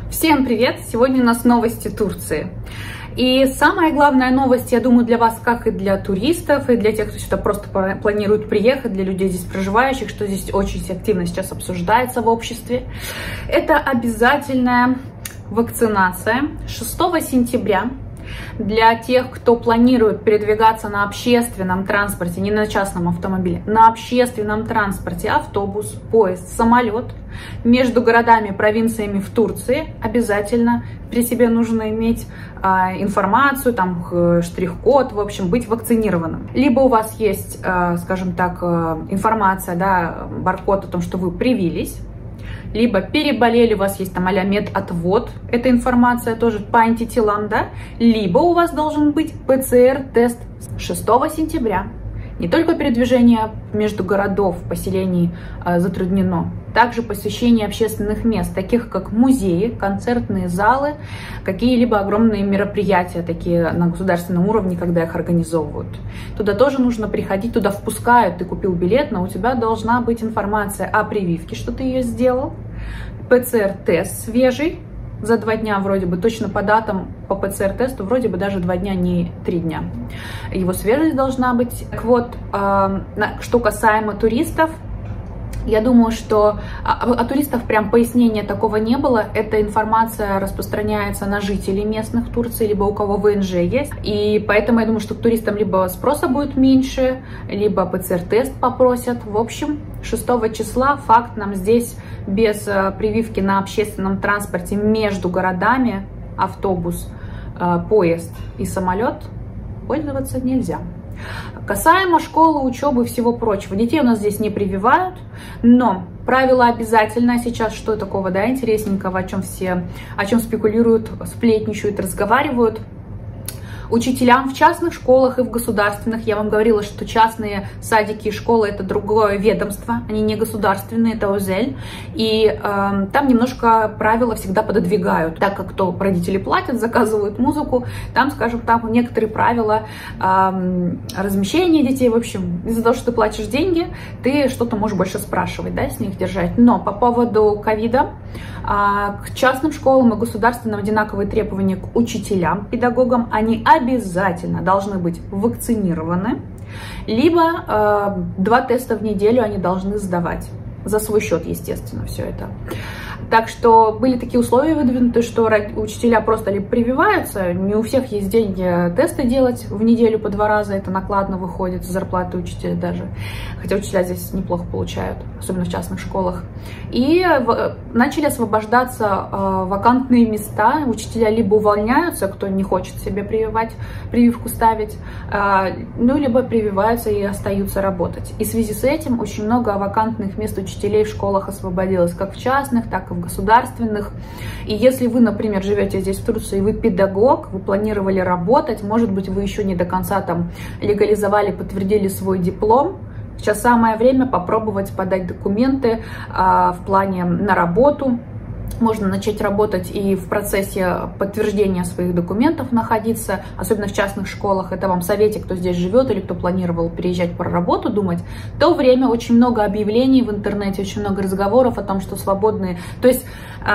Всем привет! Сегодня у нас новости Турции. И самая главная новость, я думаю, для вас, как и для туристов, и для тех, кто сюда просто планирует приехать, для людей здесь проживающих, что здесь очень активно сейчас обсуждается в обществе, это обязательная вакцинация 6 сентября. Для тех, кто планирует передвигаться на общественном транспорте, не на частном автомобиле, на общественном транспорте, автобус, поезд, самолет, между городами, провинциями в Турции, обязательно при себе нужно иметь информацию, там штрих-код, в общем, быть вакцинированным. Либо у вас есть, скажем так, информация, да, баркод о том, что вы привились, либо переболели, у вас есть там а-ля медотвод, эта информация тоже по антителам, да, либо у вас должен быть ПЦР-тест 6 сентября. Не только передвижение между городов, поселений затруднено, также посещение общественных мест, таких как музеи, концертные залы, какие-либо огромные мероприятия, такие на государственном уровне, когда их организовывают. Туда тоже нужно приходить, туда впускают, ты купил билет, но у тебя должна быть информация о прививке, что ты ее сделал, ПЦР-тест свежий, за 2 дня вроде бы, точно по датам по ПЦР-тесту вроде бы даже 2 дня, не 3 дня. Его свежесть должна быть. Так вот, что касаемо туристов, я думаю, что о туристах прям пояснения такого не было. Эта информация распространяется на жителей местных Турции, либо у кого ВНЖ есть. И поэтому я думаю, что к туристам либо спроса будет меньше, либо ПЦР-тест попросят. В общем, 6 числа факт нам здесь без прививки на общественном транспорте между городами, автобус, поезд и самолет пользоваться нельзя. Касаемо школы, учебы и всего прочего, детей у нас здесь не прививают, но правило обязательно. Сейчас что такого, да, интересненького, о чем спекулируют, сплетничают, разговаривают. Учителям в частных школах и в государственных, я вам говорила, что частные садики и школы — это другое ведомство, они не государственные, это ОЗЕЛь, и там немножко правила всегда пододвигают, так как то родители платят, заказывают музыку, там, скажем, там некоторые правила размещения детей, в общем, из-за того, что ты платишь деньги, ты что-то можешь больше спрашивать, да, с них держать. Но по поводу ковида, к частным школам и государственным одинаковые требования к учителям, педагогам, они обязательно должны быть вакцинированы, либо 2 теста в неделю они должны сдавать. За свой счет, естественно, все это. Так что были такие условия выдвинуты, что учителя просто либо прививаются, не у всех есть деньги тесты делать в неделю по 2 раза, это накладно выходит, зарплаты учителя даже. Хотя учителя здесь неплохо получают, особенно в частных школах. И начали освобождаться вакантные места, учителя либо увольняются, кто не хочет себе прививку ставить, ну, либо прививаются и остаются работать. И в связи с этим очень много вакантных мест учителей в школах освободилось, как в частных, так и в государственных. И если вы, например, живете здесь в Турции, вы педагог, вы планировали работать, может быть, вы еще не до конца там легализовали, подтвердили свой диплом, сейчас самое время попробовать подать документы в плане на работу. Можно начать работать и в процессе подтверждения своих документов находиться, особенно в частных школах. Это вам совете, кто здесь живет или кто планировал переезжать по работу, думать. В то время очень много объявлений в интернете, очень много разговоров о том, что свободные... То есть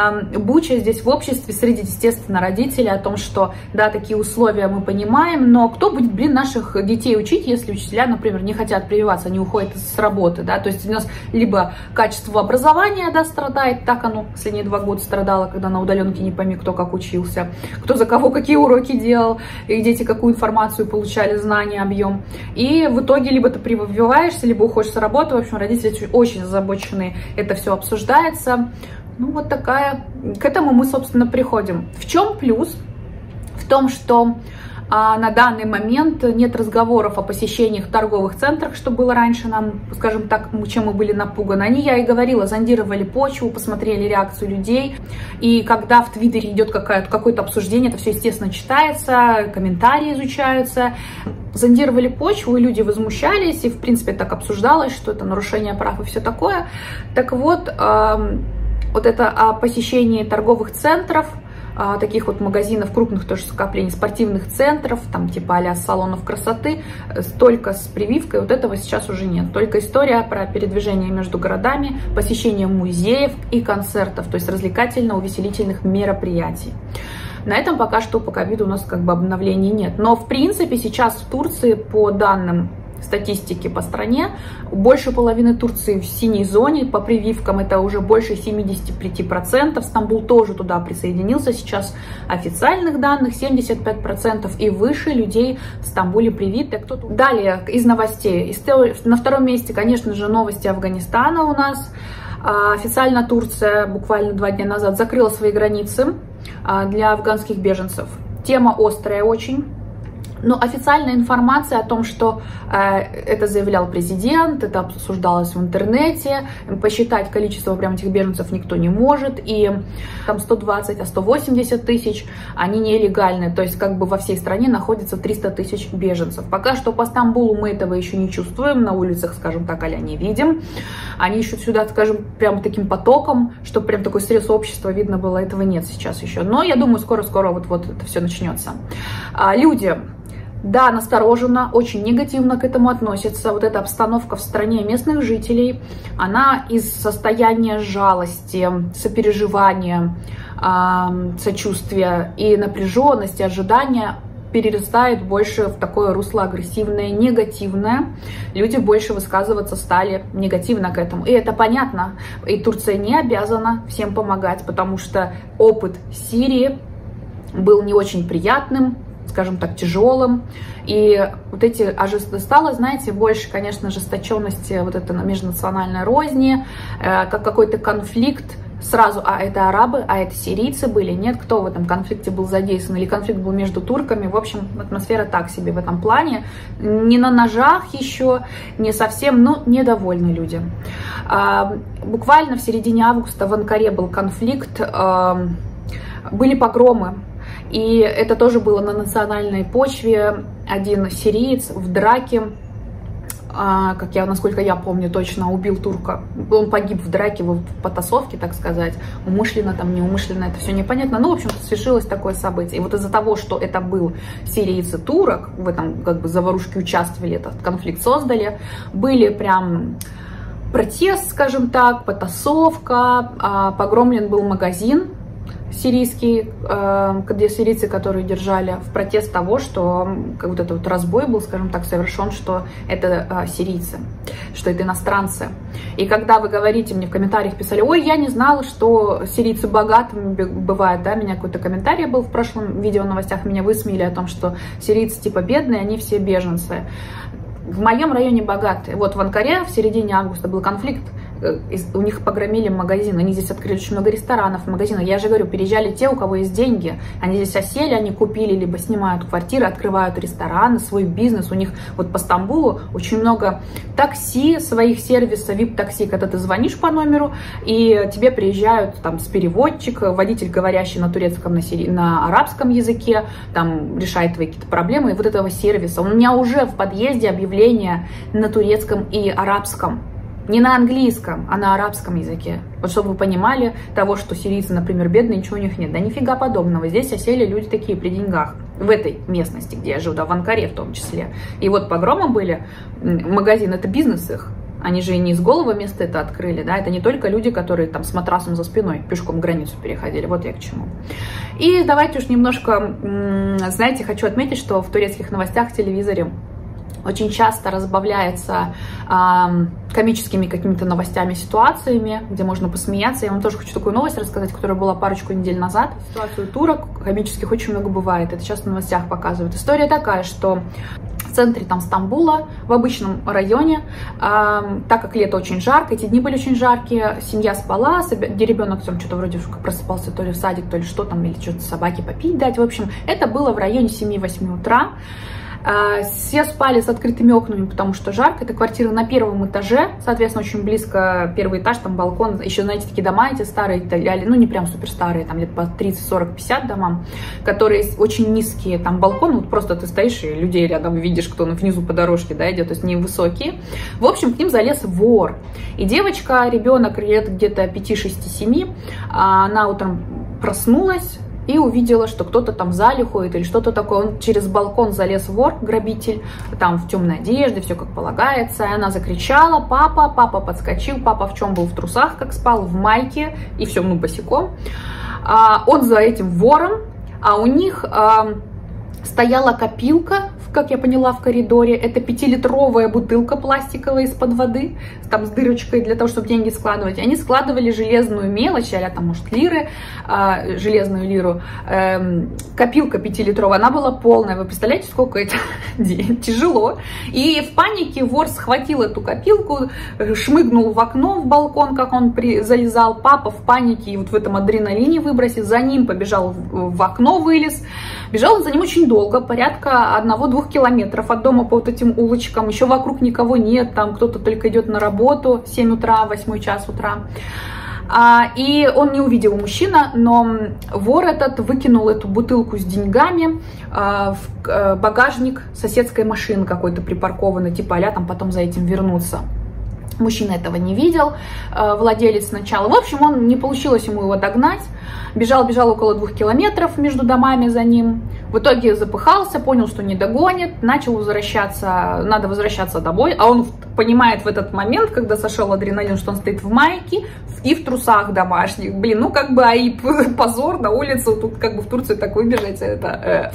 буча здесь в обществе среди, естественно, родителей о том, что, да, такие условия мы понимаем, но кто будет, наших детей учить, если учителя, например, не хотят прививаться, они уходят с работы, да, то есть у нас либо качество образования, да, страдает, так оно последние 2 года страдало, когда на удаленке не пойми, кто как учился, кто за кого какие уроки делал, и дети какую информацию получали, знания, объем. И в итоге либо ты прививаешься, либо уходишь с работы. В общем, родители очень озабочены, это все обсуждается. Ну, вот такая... К этому мы, собственно, приходим. В чем плюс? В том, что на данный момент нет разговоров о посещениях торговых центрах, что было раньше нам, скажем так, чем мы были напуганы. Они, я и говорила, зондировали почву, посмотрели реакцию людей. И когда в Твиттере идет какое-то обсуждение, это все, естественно, читается, комментарии изучаются. Зондировали почву, и люди возмущались, и, в принципе, так обсуждалось, что это нарушение прав и все такое. Так вот, вот это о посещении торговых центров, таких вот магазинов, крупных тоже скоплений, спортивных центров, там типа а-ля салонов красоты, столько с прививкой, вот этого сейчас уже нет. Только история про передвижение между городами, посещение музеев и концертов, то есть развлекательно-увеселительных мероприятий. На этом пока что по ковиду у нас как бы обновлений нет. Но в принципе сейчас в Турции, по данным статистики по стране, больше половины Турции в синей зоне, по прививкам это уже больше 75%, Стамбул тоже туда присоединился, сейчас официальных данных 75% и выше людей в Стамбуле привиты. Далее из новостей, на втором месте, конечно же, новости Афганистана у нас. Официально Турция буквально 2 дня назад закрыла свои границы для афганских беженцев. Тема острая очень. Но официальная информация о том, что это заявлял президент, это обсуждалось в интернете, посчитать количество прям этих беженцев никто не может, и там 120, 180 тысяч, они нелегальные, то есть как бы во всей стране находится 300 тысяч беженцев. Пока что по Стамбулу мы этого еще не чувствуем, на улицах, скажем так, а-ля не видим. Они ищут сюда, скажем, прям таким потоком, чтобы прям такой срез общества видно было, этого нет сейчас еще. Но я думаю, скоро-скоро вот это все начнется. Люди... Да, настороженно, очень негативно к этому относятся. Вот эта обстановка в стране местных жителей, она из состояния жалости, сопереживания, сочувствия и напряженности, ожидания перерастает больше в такое русло агрессивное, негативное. Люди больше высказываться стали негативно к этому. И это понятно. И Турция не обязана всем помогать, потому что опыт Сирии был не очень приятным, скажем так, тяжелым. И вот эти стало, знаете, больше, конечно, ожесточенности, вот это межнациональной розни, как какой-то конфликт сразу, а это арабы, а это сирийцы были, нет, кто в этом конфликте был задействован, или конфликт был между турками. В общем, атмосфера так себе в этом плане, не на ножах еще, не совсем, но недовольны люди. Буквально в середине августа в Анкаре был конфликт, были погромы. И это тоже было на национальной почве. Один сириец в драке, насколько я помню, точно убил турка. Он погиб в драке, в потасовке, так сказать. Умышленно, там, неумышленно, это все непонятно. Ну, в общем, свершилось такое событие. И вот из-за того, что это был сириец и турок, в этом как бы заварушке участвовали, этот конфликт создали, были прям... протест, скажем так, потасовка, погромлен был магазин сирийский, где сирийцы, которые держали в протест того, что как вот этот вот разбой был, скажем так, совершен, что это сирийцы, что это иностранцы. И когда вы говорите, мне в комментариях писали, ой, я не знала, что сирийцы богатыми бывают, да, у меня какой-то комментарий был в прошлом видео в новостях, меня высмеяли о том, что сирийцы типа бедные, они все беженцы. В моем районе богатые. Вот в Анкаре в середине августа был конфликт, у них погромили магазин, они здесь открыли очень много ресторанов, магазинов. Я же говорю, переезжали те, у кого есть деньги, они здесь осели, они купили, либо снимают квартиры, открывают рестораны, свой бизнес. У них вот по Стамбулу очень много такси, своих сервисов, VIP-такси, когда ты звонишь по номеру, и тебе приезжают там с переводчик, водитель, говорящий на турецком, на арабском языке, там решает твои какие-то проблемы, и вот этого сервиса. У меня уже в подъезде объявление на турецком и арабском. Не на английском, а на арабском языке. Вот чтобы вы понимали того, что сирийцы, например, бедные, ничего у них нет. Да нифига подобного. Здесь осели люди такие при деньгах. В этой местности, где я живу, да, в Анкаре в том числе. И вот погромы были. Магазин — это бизнес их. Они же и не с голого места это открыли, да. Это не только люди, которые там с матрасом за спиной пешком границу переходили. Вот я к чему. И давайте уж немножко, знаете, хочу отметить, что в турецких новостях в телевизоре очень часто разбавляется комическими какими-то новостями, ситуациями, где можно посмеяться. Я вам тоже хочу такую новость рассказать, которая была парочку недель назад. Ситуацию турок комических очень много бывает. Это сейчас в новостях показывают. История такая, что в центре там Стамбула, в обычном районе, так как лето очень жарко, эти дни были очень жаркие, семья спала, где ребенок там что-то вроде просыпался то ли в садик, то ли что там, или что-то собаке попить дать. В общем, это было в районе 7-8 утра. Все спали с открытыми окнами, потому что жарко. Это квартира на первом этаже, соответственно, очень близко первый этаж, там балкон. Еще, знаете, такие дома эти старые, ну не прям супер старые, там где-то по 30, 40, 50 домам, которые очень низкие. Там балкон, вот просто ты стоишь и людей рядом видишь, кто внизу по дорожке, да, идет, то есть невысокие. В общем, к ним залез вор. И девочка, ребенок лет где-то 5, 6, 7, она утром проснулась, и увидела, что кто-то там в зале ходит или что-то такое. Он через балкон залез, вор, грабитель, там в темной одежде, все как полагается. И она закричала: папа, папа подскочил. Папа в чем был? В трусах, как спал, в майке, и все, ну, босиком. Он за этим вором, а у них стояла копилка, как я поняла, в коридоре. Это 5-литровая бутылка пластиковая из-под воды, там с дырочкой для того, чтобы деньги складывать. Они складывали железную мелочь, а там, может, лиры, железную лиру. Копилка 5-литровая, она была полная. Вы представляете, сколько это? Тяжело. И в панике вор схватил эту копилку, шмыгнул в окно, в балкон, как он залезал. Папа в панике и вот в этом адреналине выбросил, за ним побежал в окно, вылез. Бежал он за ним очень долго, порядка 1-2 километров от дома по вот этим улочкам. Еще вокруг никого нет, там кто-то только идет на работу в 7 утра, 8 час утра. И он не увидел мужчину, но вор этот выкинул эту бутылку с деньгами в багажник соседской машины какой-то припаркованной, типа а-ля там потом за этим вернуться. Мужчина этого не видел, владелец сначала. В общем, не получилось ему его догнать. Бежал около 2 километров между домами за ним. В итоге запыхался, понял, что не догонит, начал возвращаться, надо возвращаться домой. А он понимает в этот момент, когда сошел адреналин, что он стоит в майке и в трусах домашних. Блин, ну как бы, и позор на улицу, тут как бы в Турции так выбежать, это...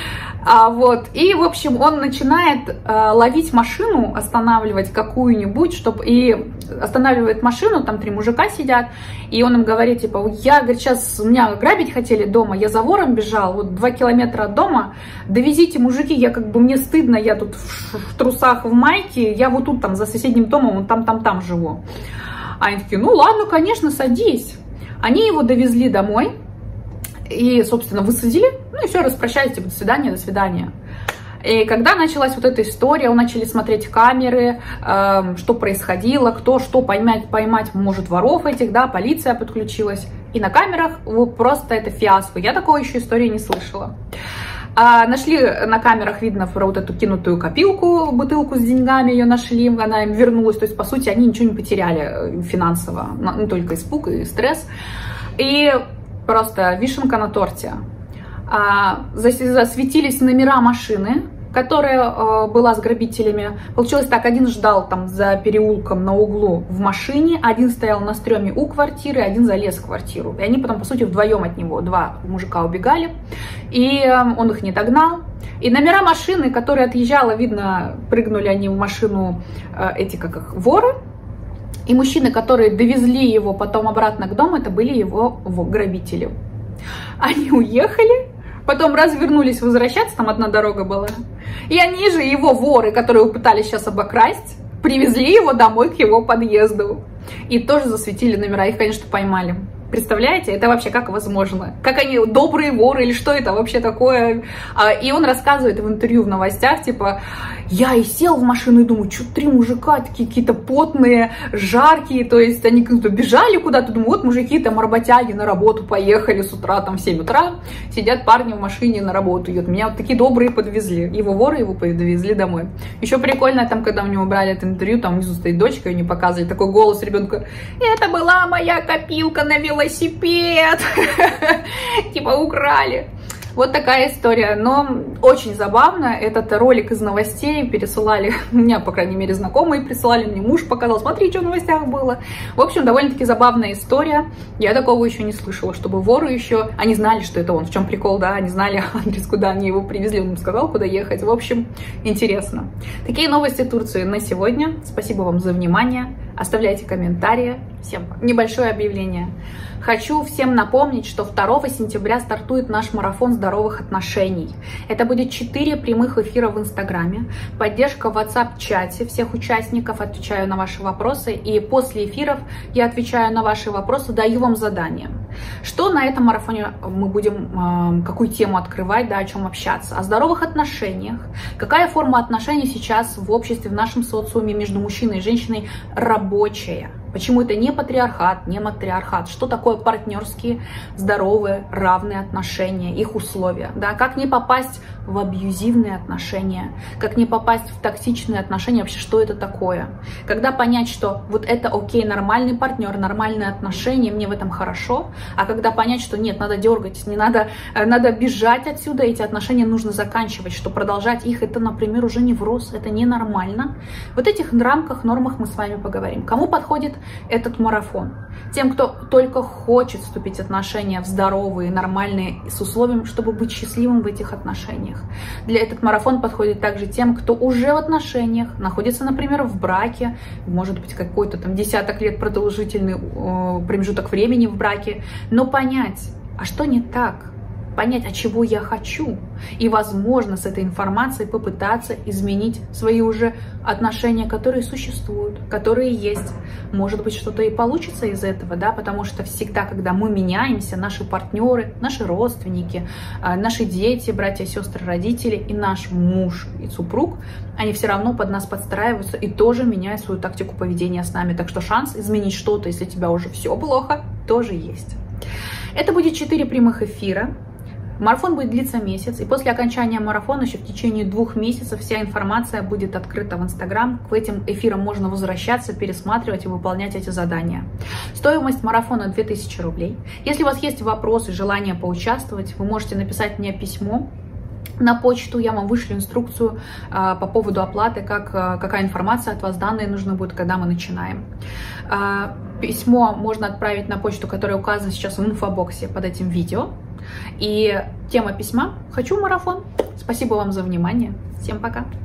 И, в общем, он начинает ловить машину, останавливать какую-нибудь, и останавливает машину, там 3 мужика сидят, и он им говорит, типа, я, говорит, сейчас меня грабить хотели дома, я за вором бежал, вот 2 километра от дома, довезите, мужики, я как бы, мне стыдно, я тут в трусах, в майке, я вот тут там за соседним домом, вот там живу. А они такие, ну ладно, конечно, садись. Они его довезли домой. И, собственно, высадили, ну и все, распрощались, типа, до свидания. И когда началась вот эта история, начали смотреть камеры, что происходило, кто что поймать может воров этих, да, полиция подключилась. И на камерах просто это фиаско. Я такой еще истории не слышала. Нашли на камерах, видно, про вот эту кинутую копилку, бутылку с деньгами ее нашли, она им вернулась. То есть, по сути, они ничего не потеряли финансово, ну, только испуг и стресс. И просто вишенка на торте. Засветились номера машины, которая была с грабителями. Получилось так, один ждал там за переулком на углу в машине, один стоял на стреме у квартиры, один залез в квартиру. И они потом, по сути, вдвоем от него, 2 мужика убегали, и он их не догнал. И номера машины, которая отъезжала, видно, прыгнули они в машину, эти, как их, воры. И мужчины, которые довезли его потом обратно к дому, это были его грабители. Они уехали, потом развернулись возвращаться, там одна дорога была. И они же, его воры, которые пытались сейчас обокрасть, привезли его домой к его подъезду. И тоже засветили номера, их, конечно, поймали. Представляете, это вообще как возможно? Как они, добрые воры или что это вообще такое? И он рассказывает в интервью в новостях, типа, я и сел в машину и думаю, что 3 мужика такие какие-то потные, жаркие, то есть они как-то бежали куда-то, думаю, вот мужики там работяги на работу поехали с утра, там в 7 утра, сидят парни в машине на работу, и вот меня вот такие добрые подвезли, его воры его довезли домой. Еще прикольно, там, когда у него брали это интервью, там внизу стоит дочка, ее не показывали, такой голос ребенка, это была моя копилка на велосипед, типа украли. Вот такая история, но очень забавно. Этот ролик из новостей пересылали, у меня, по крайней мере, знакомые присылали, мне муж показал, смотри, что в новостях было. В общем, довольно-таки забавная история. Я такого еще не слышала, чтобы воры еще, они знали, что это он, в чем прикол, да, они знали адрес, куда они его привезли, он им сказал, куда ехать. В общем, интересно. Такие новости Турции на сегодня. Спасибо вам за внимание. Оставляйте комментарии. Всем пока. Небольшое объявление. Хочу всем напомнить, что 2 сентября стартует наш марафон здоровых отношений. Это будет 4 прямых эфира в Инстаграме, поддержка в WhatsApp-чате всех участников, отвечаю на ваши вопросы, и после эфиров я отвечаю на ваши вопросы, даю вам задания. Что на этом марафоне мы будем, какую тему открывать, да, о чем общаться? О здоровых отношениях. Какая форма отношений сейчас в обществе, в нашем социуме между мужчиной и женщиной рабочая? Почему это не патриархат, не матриархат? Что такое партнерские, здоровые, равные отношения, их условия? Да? Как не попасть в абьюзивные отношения? Как не попасть в токсичные отношения? Вообще, что это такое? Когда понять, что вот это окей, нормальный партнер, нормальные отношения, мне в этом хорошо, а когда понять, что нет, надо дергать, не надо, надо бежать отсюда, эти отношения нужно заканчивать, что продолжать их, это, например, уже невроз, это ненормально. Вот этих рамках, нормах мы с вами поговорим. Кому подходит этот марафон? Тем, кто только хочет вступить в отношения в здоровые, нормальные, с условием, чтобы быть счастливым в этих отношениях. Для этот марафон подходит также тем, кто уже в отношениях, находится, например, в браке, может быть, какой-то там десяток лет продолжительный промежуток времени в браке, но понять, а что не так? Понять, а чего я хочу, и, возможно, с этой информацией попытаться изменить свои уже отношения, которые существуют, которые есть. Может быть, что-то и получится из этого, да, потому что всегда, когда мы меняемся, наши партнеры, наши родственники, наши дети, братья, сестры, родители и наш муж и супруг, они все равно под нас подстраиваются и тоже меняют свою тактику поведения с нами. Так что шанс изменить что-то, если у тебя уже все плохо, тоже есть. Это будет 4 прямых эфира. Марафон будет длиться месяц, и после окончания марафона еще в течение 2 месяцев вся информация будет открыта в Инстаграм. К этим эфирам можно возвращаться, пересматривать и выполнять эти задания. Стоимость марафона 2000 рублей. Если у вас есть вопросы, желание поучаствовать, вы можете написать мне письмо на почту, я вам вышлю инструкцию по поводу оплаты, какая информация от вас, данные нужны будут, когда мы начинаем. Письмо можно отправить на почту, которая указана сейчас в инфобоксе под этим видео. И тема письма «Хочу марафон». Спасибо вам за внимание. Всем пока.